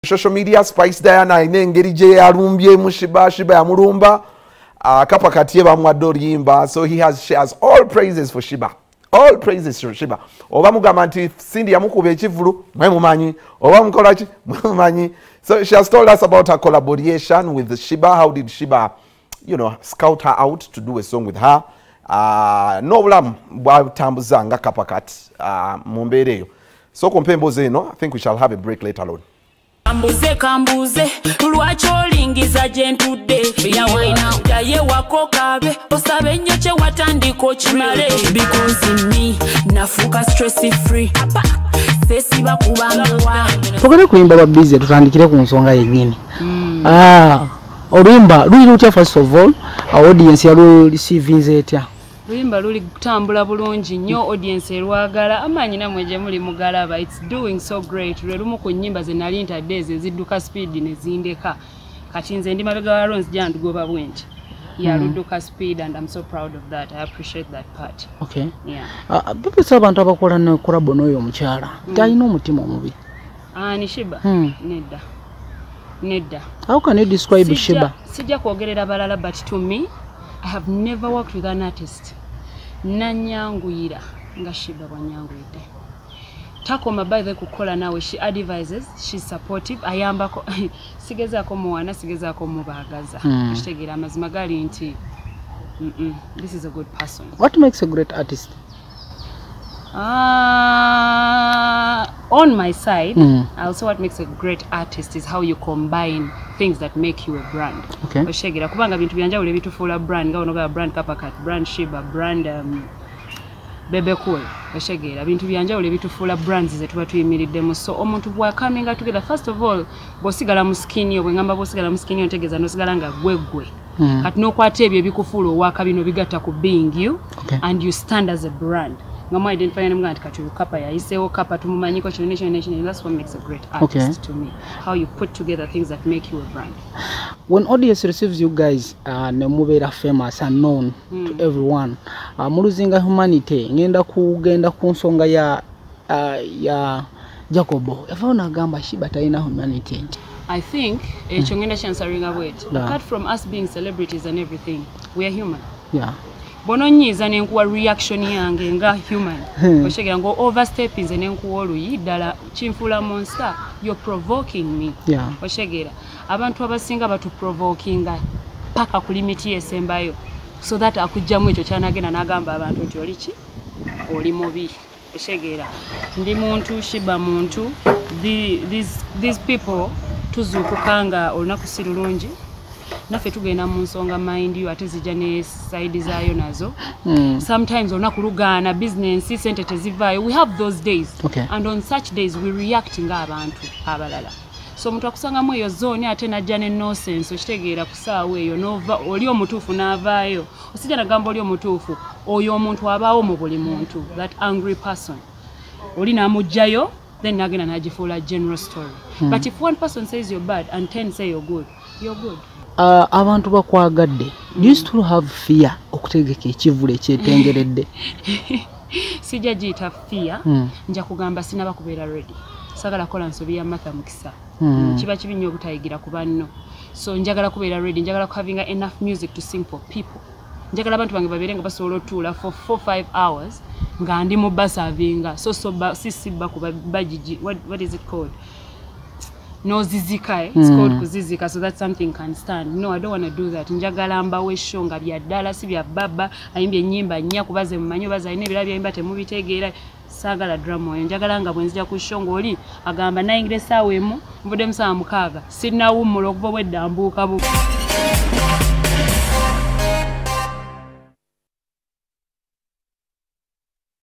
social media Spice Diana inengeri je yalumbye mushiba shiba ya mulumba kapa katiye bamwadde oluyimba so she has all praises for Shiba. All praises to Shiba. Oba mugamba nti Cindy yamukuba ekivulu mwe mumanyi oba mukola ki mwe mumanyi. So she has told us about her collaboration with Shiba. How did Shiba, scout her out to do a song with her? No bulamu bwatambuza nga kapakat mu mbeera eyo. So kompemboze eno, I think we shall have a break later on. Kambuze lwaki olingiza gye ntudde yaye wakokabe osabe nnyo kye watandika okimale because me nafuuka stress free sesiba kubangawa tugere kuyimba ba busy tutandikire ku nsonga yennyini oluyimba luli lutya first of all audience yalu receiving etya Luyimba luli kutambula bulungi nnyo audience erwagala amanyi namwe gye muli mugalaba it's doing so great lwerumu ku nnyimba ze nali ntadde ezidduka speed ne zindeka kati nze ndi mabega wa Rons jandugoba bwenki ludduka speed and I'm so proud of that. I appreciate that part. Okay. Yeah. People say abantu abakola ne collab n'oyo omukyala talina omutima omubi. Ni Shiba? Nedda. How can you describe Shiba? Sijja kwogerera balala but to me I have never worked with an artist nanyanguyira nga Shiba bwanyanguyidde. Takoma by the kukola nawe, she advises, she's supportive, ayambako sigezaako muwana sigezaako mubagaza. Kitegeera amazima gali nti this is a good person. What makes a great artist? On my side, also what makes a great artist is how you combine things that make you a brand. Okay. Oshegera kubanga bintu byanjawulo ebitufuula brand nga onoga brand Kapakat, brand Shiba, brand Bebe Cool. Oshegera bintu byanjawulo ebitufuula brands ze tuba tuyimiriddemu. So omuntu bwa coming together, first of all bosigala mu skin yo, bwengamba bosigala mu skin yo ntegeeza nosigala nga gwegwe. Kati nokwata ebyo ebikufuula owaka bino bigatta ku being you, and you stand as a brand. Ngamo identify nga nti kati Kapa yayiseewo Kapa tumumanyiko nation. That's what makes a great artist to me. How you put together things that make you a brand. When audience receives you guys ne mubeera famous and known to everyone, muluzinga humanity ngenda kugenda ku nsonga ya Jacobo. Yavaona agamba Shiba talina humanity. I think ekyo ngenda kyansaringa bweti. Apart from us being celebrities and everything, we are human. Yeah. Bononyiza nenkuwa reaction yange nga human. Oshegera ngo overstep nze nenkuwa oluyi ddala kinfula monster. You're provoking me. Yeah. Oshegera abantu abasinga batu provokinga paka ku limit yesembayo so that akujjamu ekyo kyanagenda nagamba abantu nti oli ki oli mubi. Oshegera ndi muntu Shiba muntu these people tuzukukanga olunaku sirulungi naffe tugenda mu nsonga mind you ate zijja ne side zaayo nazo. Sometimes onakulugana business sente tezivaayo. We have those days. And on such days we react nga abantu abalala. So omuntu akusangamu eyo zone ate najja ne nonsense okitegeera kusaawa eyo nova oli omutuufu n'avaayo. Osijja nagamba oli omutuufu oyo omuntu abaawo mu buli muntu, that angry person oli n'amugjayo then nagenda nagifuula general story. But if one person says you're bad and 10 say you're good, you're good. Abantu bakwagadde. Do you still have fear okutegeka ekivule ekyetengeredde? Sijja giyita fear. Nja kugamba sinaba kubeera ready. Sagala kola nsobi ya Martha Mukisa. Kiba kibi nnyo okutayigira ku banno. So njagala kubeera ready. Njagala having enough music to sing for people. Njagala abantu bange babeere nga basobola otuula for 4-5 hours nga ndi mu basavinga. So sisiba ku bajiji. What is it called? No zizika, it's called kuzizika, so that something can stand. No, I don't want to do that. Njagala mbawe show nga bya ddala si bya baba ayimbye ennyimba nnya kubaze mumanyo baza ine birabya imba temubitegeera sagala drama oyo. Njagala nga bwenzija ku show ngoli agamba nayingire sawa emu mvude musa mukaaga sinawumula okuva bwedda mbuuka bu